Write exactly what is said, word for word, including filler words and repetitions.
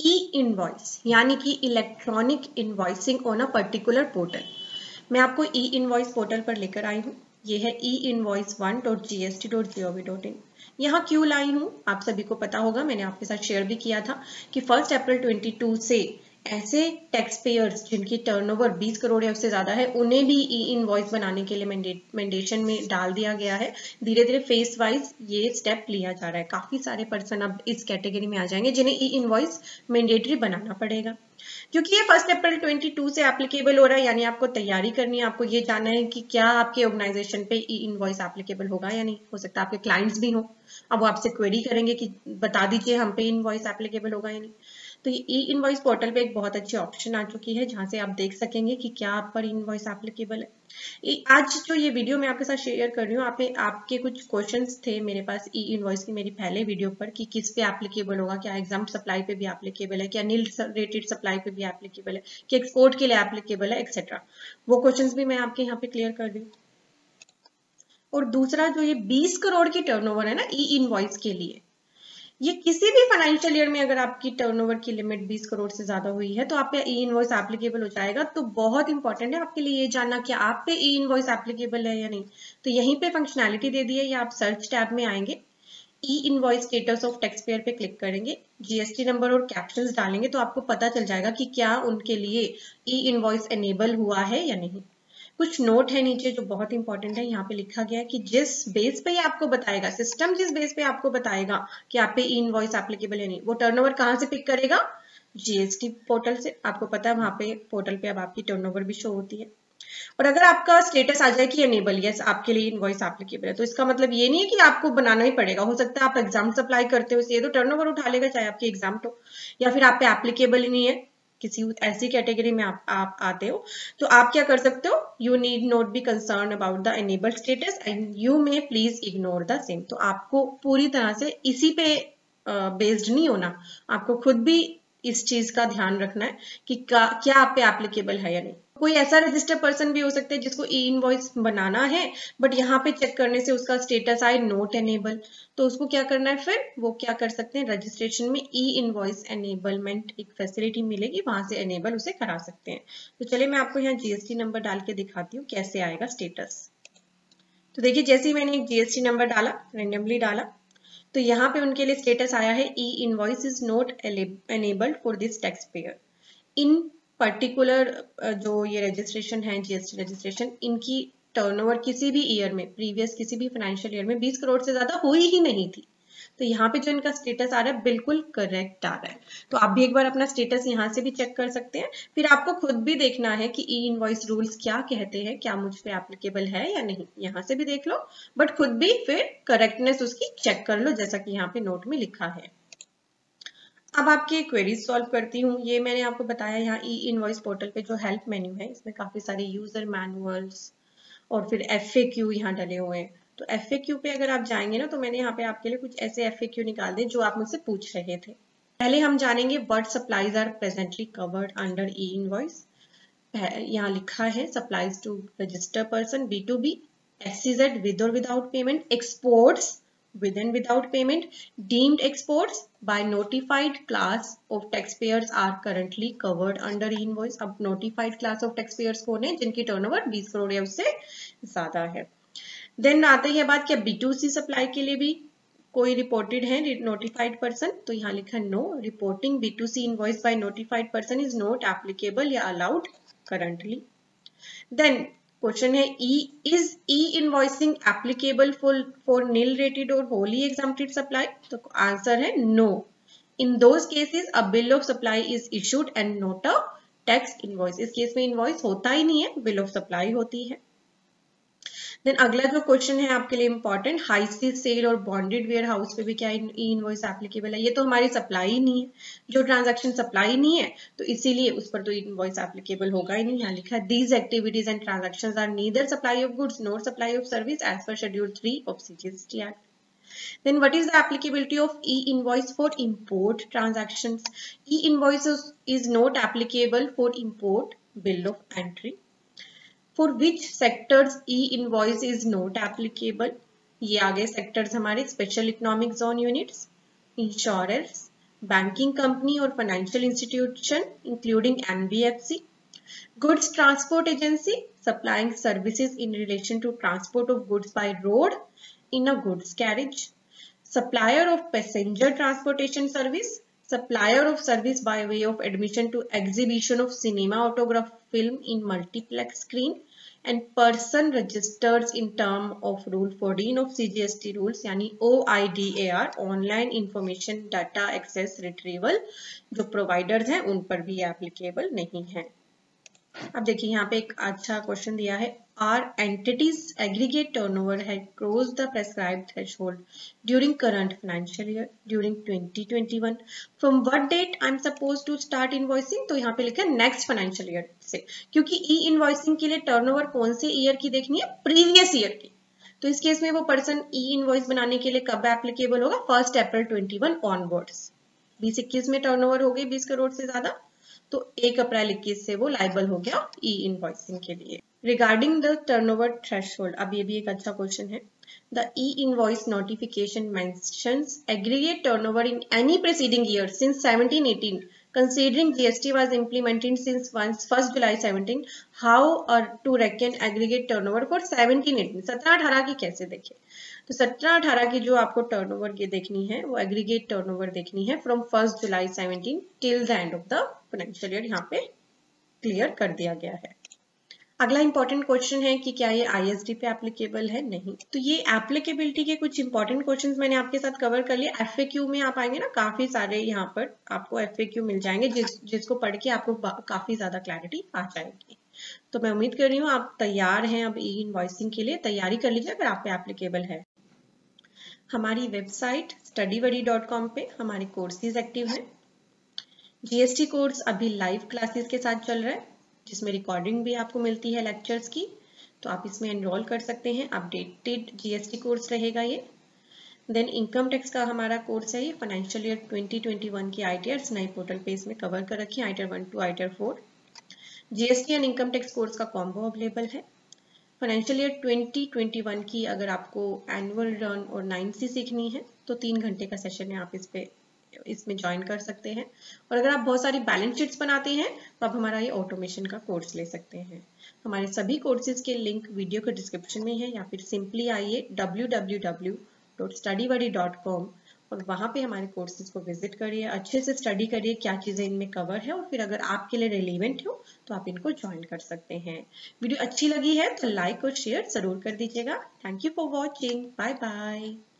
ई invoice यानी कि electronic invoicing on a particular portal. मैं आपको ई इनवॉइस पोर्टल पर लेकर आई हूँ। ये है e invoice one dot G S T dot G O V dot in. यहाँ क्यों लाई हूँ आप सभी को पता होगा, मैंने आपके साथ शेयर भी किया था कि फर्स्ट अप्रैल ट्वेंटी टू से ऐसे टैक्स पेयर्स जिनकी टर्नओवर बीस करोड़ या उससे ज्यादा है उन्हें भी ई इनवॉइस बनाने के लिए मैंडेशन में डाल दिया गया है। धीरे धीरे फेस वाइज ये स्टेप लिया जा रहा है। काफी सारे पर्सन अब इस कैटेगरी में आ जाएंगे जिन्हें ई इनवॉइस मैंडेटरी बनाना पड़ेगा, क्योंकि ये फर्स्ट अप्रैल ट्वेंटी टू से एप्लीकेबल हो रहा है। यानी आपको तैयारी करनी है, आपको ये जानना है कि क्या आपके ऑर्गेनाइजेशन पे ई इनवॉइस एप्लीकेबल होगा या नहीं। हो सकता है आपके क्लाइंट्स भी हो, अब वो आपसे क्वेरी करेंगे कि बता दीजिए हम पे इनवॉइस एप्लीकेबल होगा या नहीं। तो ये ई इनवॉइस पोर्टल पे एक बहुत अच्छी ऑप्शन आ चुकी है जहां से आप देख सकेंगे कि क्या आप पर इनवॉइस एप्लीकेबल है। आज जो ये वीडियो मैं आपके साथ शेयर कर रही हूँ, आप आपके कुछ क्वेश्चंस थे मेरे पास ई इनवॉइस की मेरी पहले वीडियो पर कि किस पे एप्लीकेबल होगा, क्या एग्जाम सप्लाई पे भी एप्लीकेबल है, क्या नील रेटेड सप्लाई पे भी एप्लीकेबल है, कि एक्सपोर्ट के लिए एप्लीकेबल है, एक्सेट्रा। वो क्वेश्चंस भी मैं आपके यहाँ पे क्लियर कर रही हूँ। और दूसरा जो ये बीस करोड़ की टर्नओवर है ना ई इनवॉइस के लिए, ये किसी भी फाइनेंशियल ईयर में अगर आपकी टर्नओवर की लिमिट बीस करोड़ से ज्यादा हुई है तो आप पे ई इनवॉइस एप्लीकेबल हो जाएगा। तो बहुत इंपॉर्टेंट है आपके लिए ये जानना कि आप पे ई इनवॉइस एप्लीकेबल है या नहीं। तो यहीं पे फंक्शनैलिटी दे दी है, या आप सर्च टैब में आएंगे, e invoice status of tax payer पे क्लिक करेंगे, जीएसटी नंबर और कैप्शंस डालेंगे तो आपको पता चल जाएगा कि क्या उनके लिए ई इनवॉइस एनेबल हुआ है या नहीं। कुछ नोट है नीचे जो बहुत इंपॉर्टेंट है। यहाँ पे लिखा गया है कि जिस बेस पे आपको बताएगा सिस्टम, जिस बेस पे आपको बताएगा कि आप पे ई इनवॉइस एप्लीकेबल है नहीं, वो टर्नओवर कहाँ से पिक करेगा? जीएसटी पोर्टल से। आपको पता है वहां पे पोर्टल पे अब आपकी टर्नओवर भी शो होती है। और अगर आपका स्टेटस आ जाए कि एनेबल, यस आपके लिए इनवॉइस एप्लीकेबल है, तो इसका मतलब ये नहीं है कि आपको बनाना ही पड़ेगा। हो सकता है आप एग्जाम सप्लाई करते हो, ये तो टर्नओवर उठा लेगा चाहे आपकी एग्जाम हो, या फिर आप पे एप्लीकेबल ही नहीं है, किसी ऐसी कैटेगरी में आप, आप आते हो, तो आप क्या कर सकते हो? You need not be concern about the enable status and you may please ignore the same. तो आपको पूरी तरह से इसी पे बेस्ड uh, नहीं होना, आपको खुद भी इस चीज का ध्यान रखना है कि क्या आप पे एप्लीकेबल है या नहीं। कोई ऐसा रजिस्टर्ड पर्सन भी हो सकता है जिसको ई इनवॉइस बनाना है बट यहाँ पे चेक करने से उसका स्टेटस आए नोट एनेबल, तो उसको क्या करना है? फिर वो क्या कर सकते हैं, रजिस्ट्रेशन में ई इनवॉइस एनेबलमेंट एक फैसिलिटी मिलेगी, वहां से एनेबल उसे करा सकते हैं। तो चलिए मैं आपको यहाँ जीएसटी नंबर डाल के दिखाती हूँ कैसे आएगा स्टेटस। तो देखिए जैसे ही मैंने एक जीएसटी नंबर डाला, रेंडमली डाला, तो यहाँ पे उनके लिए स्टेटस आया है e invoice is not enabled for this tax payer. In particular जो ये रजिस्ट्रेशन है, जीएसटी रजिस्ट्रेशन, इनकी टर्नओवर किसी भी ईयर में, प्रीवियस किसी भी फाइनेंशियल ईयर में बीस करोड़ से ज्यादा हुई ही नहीं थी। तो यहाँ पे जो इनका स्टेटस आ रहा है बिल्कुल करेक्ट आ रहा है। तो आप भी एक बार अपना स्टेटस यहाँ से भी चेक कर सकते हैं। फिर आपको खुद भी देखना है कि ई इनवॉइस रूल्स क्या कहते हैं, क्या मुझ पे एप्लीकेबल है या नहीं, यहाँ से भी देख लो, बट खुद भी फिर करेक्टनेस उसकी चेक कर लो जैसा कि यहाँ पे नोट में लिखा है। अब आपके क्वेरीज सॉल्व करती हूँ। ये मैंने आपको बताया यहाँ ई इनवॉइस पोर्टल पे जो हेल्प मेन्यू है, इसमें काफी सारे यूजर मैनुअल्स और फिर एफ ए क्यू यहाँ डले हुए हैं। तो एफ ए क्यू पे अगर आप जाएंगे ना, तो मैंने यहाँ पे आपके लिए कुछ ऐसे एफ ए क्यू निकाल दिए जो आप मुझसे पूछ रहे थे। पहले हम जानेंगे what supplies are presently covered under e invoice. यहाँ लिखा है supplies to register person, B to B, S C Z with और without payment, exports with and without payment, deemed exports by notified class of taxpayers are currently covered under invoice। अब notified class of taxpayers कौन है? जिनकी turnover बीस करोड़ या उससे ज्यादा है। देन आते हैं बात, क्या बी टू सी सप्लाई के लिए भी कोई रिपोर्टेड है नोटिफाइड पर्सन? तो यहाँ लिखा no, reporting B to C invoice by notified person is not applicable या अलाउड करंटली। देन क्वेश्चन है e is e invoicing applicable for for nil rated और होली एग्जम्प्टेड सप्लाई? तो answer है no. In those cases a bill of supply is issued and not a tax invoice. इस case में invoice होता ही नहीं है, बिल ऑफ सप्लाई होती है। देन अगला जो क्वेश्चन है आपके लिए इंपॉर्टेंट, हाई स्ट्रीट सेल और बॉन्डेड वेयर हाउस पे भी क्या ई इनवॉइस एप्लीकेबल है? ये तो हमारी सप्लाई ही नहीं है, जो ट्रांजैक्शन सप्लाई नहीं है तो इसीलिए उस पर तो इनवॉइस एप्लीकेबल होगा ही नहीं। यहाँ लिखा है these activities and transactions are neither supply of goods nor supply of service as per schedule three of CGST act. Then what is the applicability of e-invoice for import transactions? E-invoice is not applicable for import bill of entry. For which sectors e-invoice is not applicable? ये आगे sectors हमारे special economic zone units, insurance, banking company or financial institution including N B F C, goods transport agency supplying services in relation to transport of goods by road in a goods carriage, supplier of passenger transportation service, supplier of service by way of admission to exhibition of cinema autograph film in multiplex screen, and person registered in term of rule fourteen of C G S T rules यानी O I D A R online information data access retrieval जो providers हैं उन पर भी applicable नहीं है। अब देखिए यहाँ पे एक अच्छा क्वेश्चन दिया है, are entities aggregate turnover had crossed the prescribed threshold during current financial year during twenty twenty one, from what date I am suppose to start invoicing, तो यहाँ पे लिखा है नेक्स्ट फाइनेंशियल ईयर से, क्योंकि ई इनवॉइसिंग के लिए टर्नओवर कौन से ईयर की देखनी है, प्रीवियस ईयर की। तो इस केस में वो पर्सन ई इनवॉइस बनाने के लिए कब एप्लीकेबल होगा, first April twenty one onwards. बीस इक्कीस में टर्नओवर हो गई बीस करोड़ से ज्यादा, तो एक अप्रैल इक्कीस से वो लाइबल हो गया ई इनवॉइसिंग के लिए। रिगार्डिंग द टर्नओवर थ्रेशोल्ड, अब ये भी एक अच्छा क्वेश्चन है, the e invoice notification mentions aggregate turnover in any preceding year since seventeen eighteen considering G S T was implemented since first July seventeen, how are to reckon aggregate turnover for seventeen eighteen, सत्रह अठारह की कैसे देखें, तो सत्रह अठारह की जो आपको टर्नओवर की देखनी है वो एग्रीगेट टर्नओवर देखनी है from first July seventeen till the end of the financial year, यहाँ पे क्लियर कर दिया गया है। अगला इंपॉर्टेंट क्वेश्चन है कि क्या ये आई एस डी पे एप्लीकेबल है, नहीं। तो ये एप्लीकेबिलिटी के कुछ इंपॉर्टेंट क्वेश्चंस मैंने आपके साथ कवर कर लिए। एफ ए क्यू में आप आएंगे ना, काफी सारे यहाँ पर आपको एफ ए क्यू मिल जाएंगे जिस जिसको पढ़ के आपको काफी ज्यादा क्लैरिटी आ जाएगी। तो मैं उम्मीद कर रही हूँ आप तैयार हैं अब ई इनवॉइसिंग के लिए, तैयारी कर लीजिए अगर आप पे एप्लीकेबल है। हमारी website study buddy dot com पे हमारे कोर्सेज एक्टिव हैं। जीएसटी कोर्स अभी लाइव क्लासेस के साथ चल रहा है जिसमें रिकॉर्डिंग भी आपको मिलती है लेक्चर्स की, तो आप इसमें एनरोल कर सकते हैं। अपडेटेड जीएसटी कोर्स रहेगा ये। देन इनकम टैक्स का हमारा कोर्स है ये, financial year twenty twenty one की आईटीआर्स नए पोर्टल पे इसमें कवर कर रखी है, ITR one two ITR four. GST and income tax course का कॉम्बो अवेलेबल है। Financial year twenty twenty one की अगर आपको एनुअल रिटर्न और नाइन सी सीखनी है तो तीन घंटे का सेशन है, आप इस पे इसमें ज्वाइन कर सकते हैं। और अगर आप बहुत सारी बैलेंस शीट्स बनाते हैं तो आप हमारा ये ऑटोमेशन का कोर्स ले सकते हैं। हमारे सभी कोर्सेज के लिंक वीडियो के डिस्क्रिप्शन में है, या फिर सिंपली आइए W W W dot study buddy dot com और वहां पे हमारे कोर्सेज को विजिट करिए, अच्छे से स्टडी करिए क्या चीजें इनमें कवर है, और फिर अगर आपके लिए रिलेवेंट हो तो आप इनको ज्वाइन कर सकते हैं। वीडियो अच्छी लगी है तो लाइक और शेयर जरूर कर दीजिएगा। Thank you for watching, bye bye.